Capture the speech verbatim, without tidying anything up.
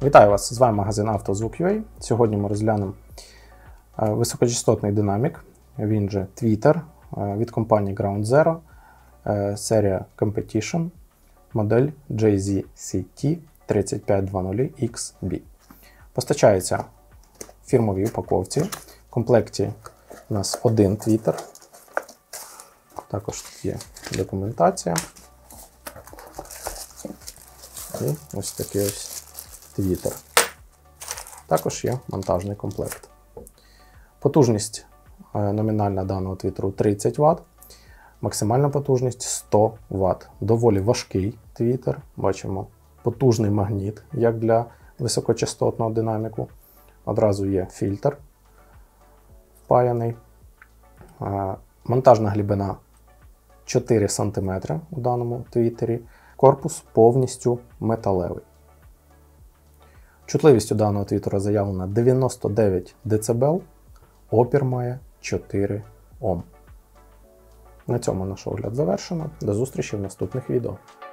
Вітаю вас! З вами магазин «Автозвук.ua». Сьогодні ми розглянемо високочастотний динамік, він же Tweeter від компанії Ground Zero, серія Competition, модель джей зі сі ті три п'ять два нуль ікс бі. Постачається в фірмовій упаковці. В комплекті у нас один Tweeter. Також тут є документація. І ось такий ось Tweeter. Також є монтажний комплект. Потужність номінальна даного твітеру тридцять ватт, максимальна потужність сто ватт. Доволі важкий твітер. Бачимо потужний магніт, як для високочастотного динаміку. Одразу є фільтр впаяний. Монтажна глибина чотири сантиметри у даному твітері. Корпус повністю металевий. Чутливість у даного твітера заявлена дев'яносто дев'ять децибел, опір має чотири Ом. На цьому наш огляд завершено. До зустрічі в наступних відео.